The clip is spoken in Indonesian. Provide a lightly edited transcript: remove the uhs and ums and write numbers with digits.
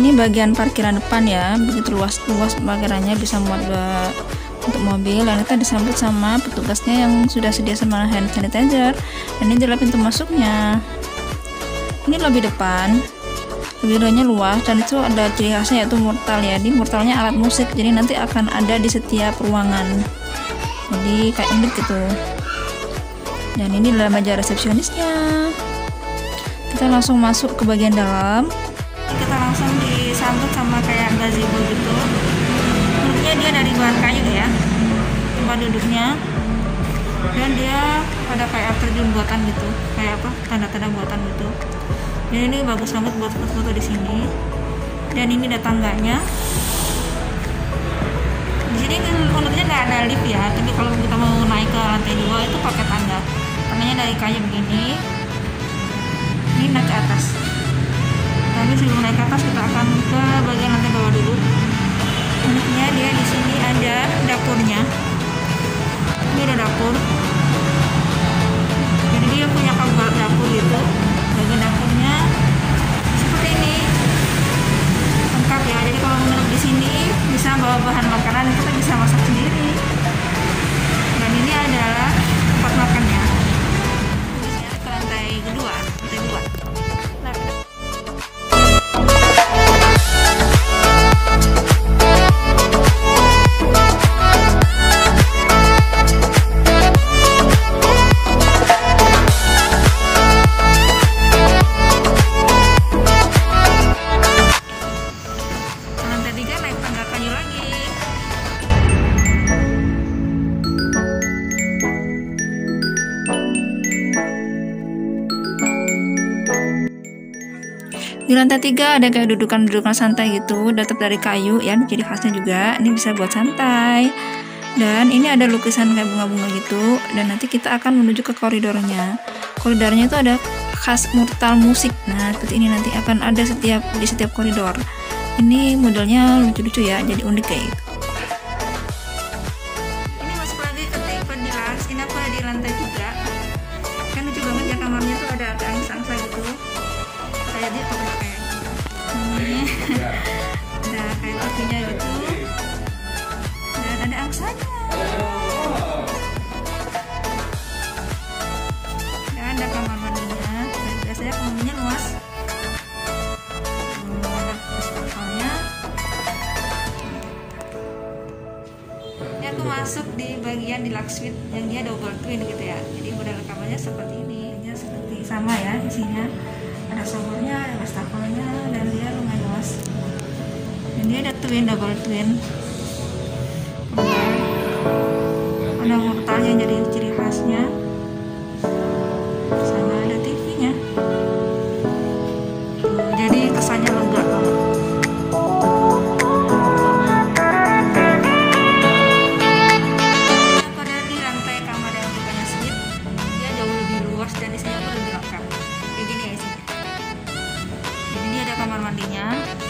Ini bagian parkiran depan ya, begitu luas parkirannya, bisa muat untuk mobil. Dan kita disambut sama petugasnya yang sudah sedia sama hand sanitizer. Dan ini adalah pintu masuknya. Ini lobi depan, lobi-nya luas, dan itu ada ciri khasnya yaitu murtal ya. Di murtalnya alat musik, jadi nanti akan ada di setiap ruangan, jadi kayak unik gitu. Dan ini adalah meja resepsionisnya. Kita langsung masuk ke bagian dalam. Kita langsung disambut sama kayak gazebo gitu. Bentuknya dia dari bahan kayu ya, tempat duduknya. Dan dia ada kayak terjun buatan gitu, kayak apa, tanda-tanda buatan gitu. Dan ini bagus banget buat foto-foto di sini. Dan ini ada tangganya. Di sini menurutnya nggak ada lift ya, tapi kalau kita mau naik ke lantai 2 itu pakai tangga. Tangganya dari kayu begini. Ini naik ke atas. Tapi sebelum naik ke atas kita akan ke bagian lantai bawah dulu. Uniknya dia di sini ada dapurnya. Ini ada dapur. Jadi dia punya kamar dapur gitu. Bagian dapurnya seperti ini, lengkap ya. Jadi kalau menginap di sini bisa bawa bahan makanan, kita bisa masak sendiri. Dan ini adalah tempat makannya. Bisa ke lantai kedua, lantai 2. Di lantai 3 ada kayak dudukan santai gitu, tetap dari kayu ya, ciri khasnya juga. Ini bisa buat santai. Dan ini ada lukisan kayak bunga-bunga gitu. Dan nanti kita akan menuju ke koridornya. Koridornya itu ada khas murtal musik. Nah, seperti ini nanti akan ada di setiap koridor. Ini modelnya lucu-lucu ya, jadi unik kayak gitu. Ini masuk lagi ke tipe deluxe. Ini apa di lantai 3. Kan lucu banget ya, kamarnya tuh ada angsa-angsa gitu. Kayak dia pakai ini ada kayak kopinya gitu, dan ada angsanya, dan ada kamar mandinya. Dan biasanya kamar mandinya luas, ada wastafelnya. Ini aku masuk di bagian deluxe suite yang dia double twin gitu ya, jadi model kamarnya seperti ini. Ini seperti sama ya isinya. Ada showernya, ada wastafelnya, dan dia lumayan luas. Dan dia ada double twin. Ada murtalnya jadi ciri khasnya. Sama ada TV-nya. Jadi kesannya lega banget. Pada di lantai kamar yang bukannya suite, dia jauh lebih luas dan isinya pun lebih lengkap. Kayak gini ya isinya. Jadi ini ada kamar mandinya.